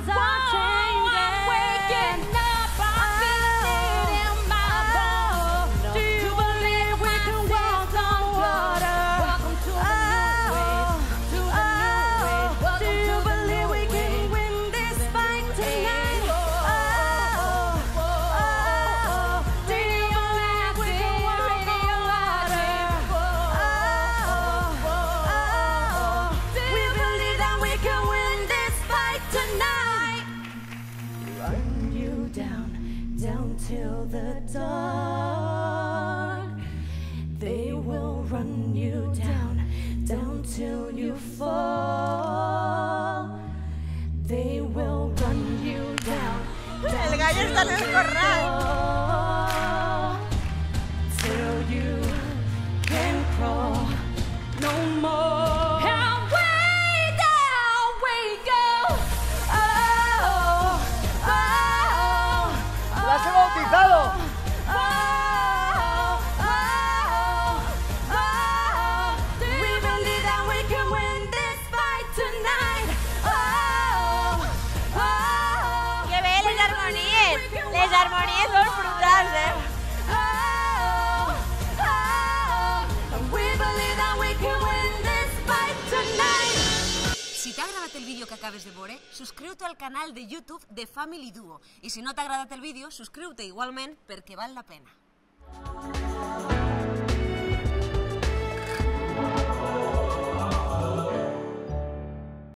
are changing. I'm waking up, I feel it in my bones. Do you believe we can walk on water? Welcome to the new wave, to the new wave. Do you believe we can win this fight tonight? Do you believe we can walk on water? We believe that we can win this fight tonight. Run you down, down till the dark. They will run you down, down till you fall. They will run you down, down El gallo está en el corral. till you can crawl no more. And way down we go. ¡Las he bautizado! We believe that we can win this fight tonight. Que bé, les harmonies. Les harmonies són brutals, We believe that we can win this fight tonight. Si t'ha agradat el vídeo que acabes de veure, subscriu-te al canal de YouTube de Family Duo. I si no t'ha agradat el vídeo, subscriu-te igualment perquè val la pena.